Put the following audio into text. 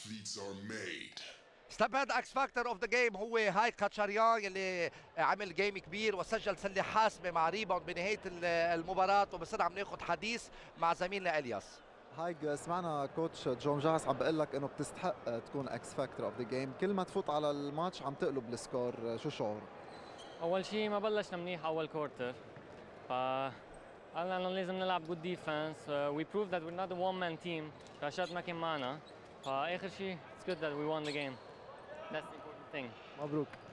Athletes are made. استبعد اكس فاكتور اوف ذا جيم هو هاي كاتشاريان يلي عمل جيم كبير وسجل سله حاسمه مع ريباوند بنهايه المباراه. وبصير عم ناخذ حديث مع زميلنا الياس. هايج، سمعنا كوتش جون جاس عم بقول لك انه بتستحق تكون اكس فاكتور اوف ذا جيم، كل ما تفوت على الماتش عم تقلب السكور، شو شعورك؟ اول شيء ما بلشنا منيح اول كورتر، ف قالنا انه لازم نلعب جود ديفنس. وي بروف ذات وير نوت ا وان مان تيم، رشاد ما كان معنا، فاخر شيء اتس جود ذات وي وون ذا جيم. ذاتس ذا امبورتنت ثينج. مبروك.